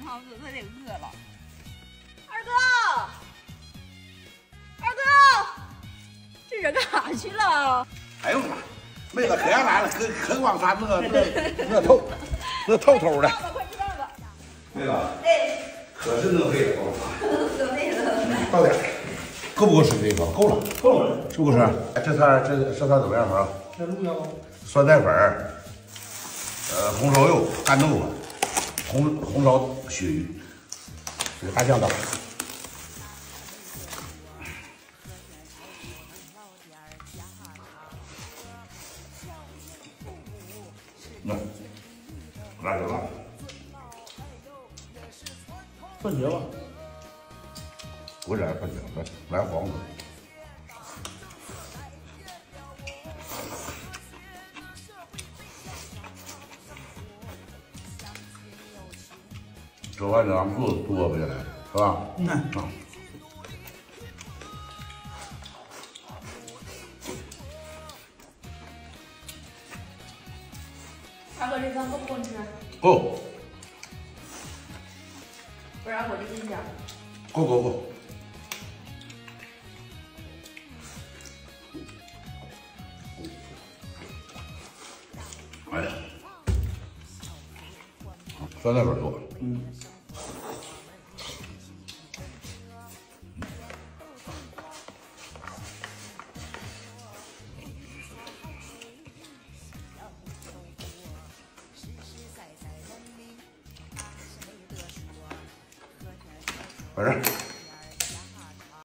胖子他得饿了。二哥，二哥，这人干啥去了？ 哎呦我妈，妹子可爱来了，可光啥那透透的。 快吃饭吧。 妹子， 哎， 可是能费了， 得累了。 到点，够不够吃这个？够了，够了，是不是？这菜怎么样啊？这鹿腰，酸菜粉儿，红烧肉、干豆腐，红烧鳕鱼，这个大酱刀。辣就辣， 番茄吧， 我这番茄，来黄瓜。这玩意儿俺肚子多不下来，是吧？ 嗯。 啊。 二哥，这饭够不够吃？ 够， 不然我就进去。 够。哎呀，酸菜粉多。 嗯。 反正。